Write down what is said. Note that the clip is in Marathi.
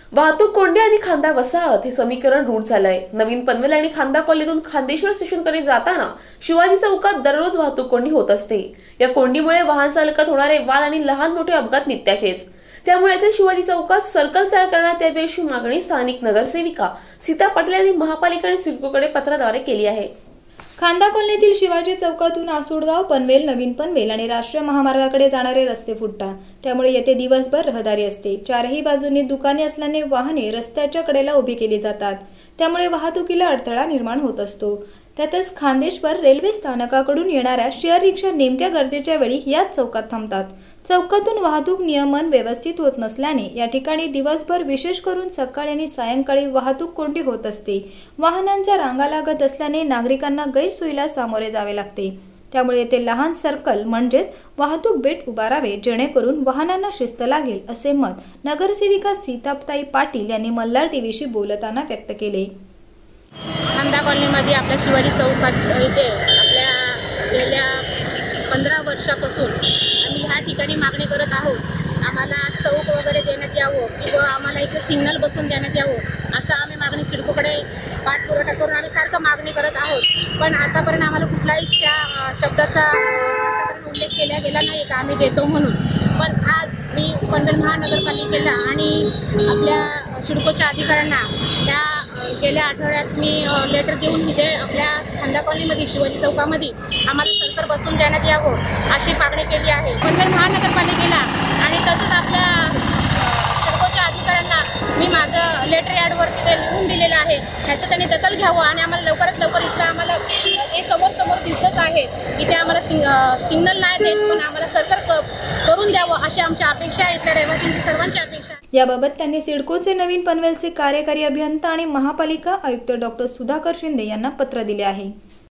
वाहतूक कोंडी आणि खांदा वसाहत हे समीकरण रूढ झालंय। नवीन पनवेल आणि खांदा कॉलनीतून खांदेश्वर स्टेशनकडे जाताना शिवाजी चौकात दररोज वाहतूक कोंडी होत असते। या कोंडीमुळे वाहन चालकात होणारे वाद आणि लहान मोठे अपघात नित्याचेच। त्यामुळे येथे शिवाजी चौकात सर्कल तयार करण्यात यावी अशी मागणी स्थानिक नगरसेविका सीता पाटील यांनी महापालिका आणि सिडकोकडे पत्राद्वारे केली आहे। खांदा कॉलनीतील शिवाजी चौकातून आसोडगाव, पनवेल, नवीन पनवेल आणि राष्ट्रीय महामार्गाकडे जाणारे रस्ते फुटतात। त्यामुळे येथे दिवसभर रहदारी असते। चारही बाजूंनी दुकाने असल्याने वाहने रस्त्याच्या कडेला उभी केली जातात। त्यामुळे वाहतुकीला अडथळा निर्माण होत असतो। त्यातच खांदेश्वर रेल्वे स्थानकाकडून येणाऱ्या शेअर रिक्षा नेमक्या गर्दीच्या वेळी याच चौकात थांबतात। चौकातून वाहतूक नियमन व्यवस्थित होत नसल्याने या ठिकाणी दिवसभर विशेष करून सकाळी आणि सायंकाळी वाहतूक कोंडी होत असते। वाहनांच्या रांगा लागत असल्याने नागरिकांना गैरसोयीला सामोरे जावे लागते। त्यामुळे येथे लहान सर्कल म्हणजेच वाहतूक बेट उभारावे, जेणेकरून वाहनांना शिस्त लागेल, असे मत नगरसेविका सीताताई पाटील यांनी मल्हार टीव्हीशी बोलताना व्यक्त केले। खांदा कॉलनीमध्ये आपल्या शिवाजी चौकात इथे आपल्या गेल्या 15 वर्षापासून आम्ही ह्या ठिकाणी मागणी करत आहोत। आम्हाला चौक वगैरे देण्यात यावं किंवा आम्हाला इथे सिग्नल बसून देण्यात यावं, असं आम्ही मागणी सिडकोकडे पाठपुरावा करून आम्ही सारखं मागणी करत आहोत। पण आतापर्यंत आम्हाला कुठलाही त्या शब्दाचा उल्लेख केला गेला नाही का आम्ही देतो म्हणून। पण आज मी पनवेल महानगरपालिकेला आणि आपल्या सिडकोच्या अधिकाऱ्यांना त्या गेल्या आठवड्यात मी लेटर देऊन इथे आपल्या खांदा कॉलनीमध्ये शिवाजी चौकामध्ये आम्हाला सर्कल बसून देण्यात यावं अशी मागणी केली आहे पनवेल महानगरपालिकेला। आणि तसंच आपल्या सिडकोच्या अधिकाऱ्यांना मी माझं लेटर ॲडवरती ते लिहून दिलेलं आहे। ह्याचं त्यांनी दखल घ्यावं आणि आम्हाला लवकरात लवकर इथं आम्हाला हे समोर दिसत आहे इथे आम्हाला सिग्नल नाही देत, पण आम्हाला सर्कल करून द्यावं अशी आमची अपेक्षा आहे, इथल्या रहिवाशांची सर्वांची अपेक्षा आहे। याबाबत त्यांनी सिडकोचे नवीन पनवेलचे कार्यकारी अभियंता आणि महापालिका आयुक्त डॉ. सुधाकर शिंदे यांना पत्र दिले आहे।